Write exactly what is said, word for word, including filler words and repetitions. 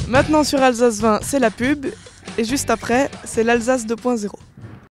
Maintenant sur Alsace vingt, c'est la pub. Et juste après, c'est l'Alsace deux point zéro.